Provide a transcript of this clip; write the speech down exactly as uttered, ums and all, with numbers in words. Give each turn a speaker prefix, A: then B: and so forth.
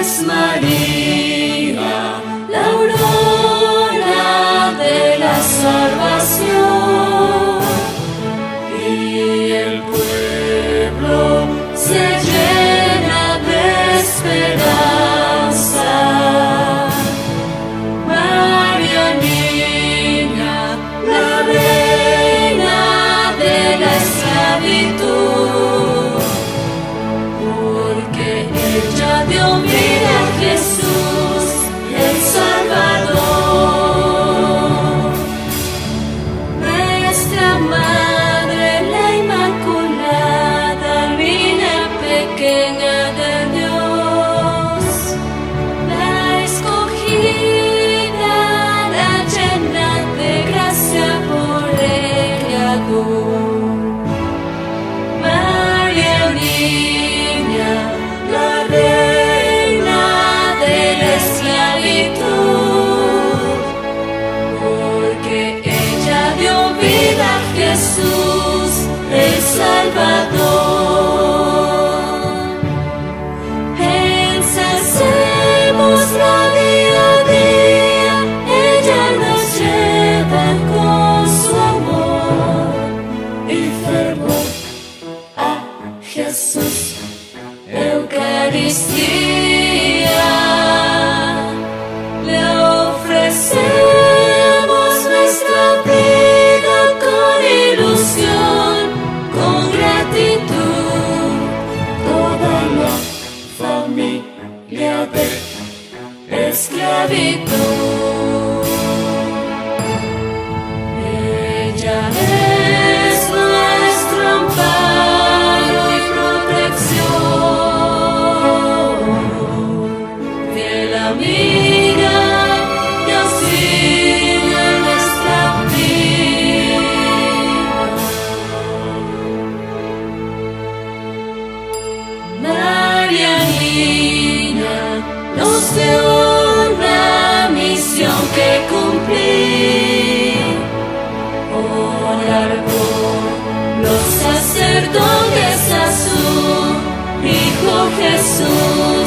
A: es María, la aurora de la salvación, y el pueblo se llena de esperanza. María niña, la reina de la esclavitud, porque ella dio vida a Jesús, el Salvador. Nuestra Madre, la Inmaculada, niña pequeña de Dios, la escogida, la llena de gracia por el Creador. María niña, la reina de la esclavitud, porque ella dio vida a Jesús, el Salvador. Ensalcémosla día a día, ella nos lleva con su amor y fervor a Jesús. Eucaristía, le ofrecemos nuestra vida con ilusión, con gratitud, toda la familia de esclavitud. Ella es nuestro amparo y protección, fiel amiga y auxilio en nuestra vida. María niña nos dio una misión que cumplir, orar por los sacerdotes a su Hijo Jesús.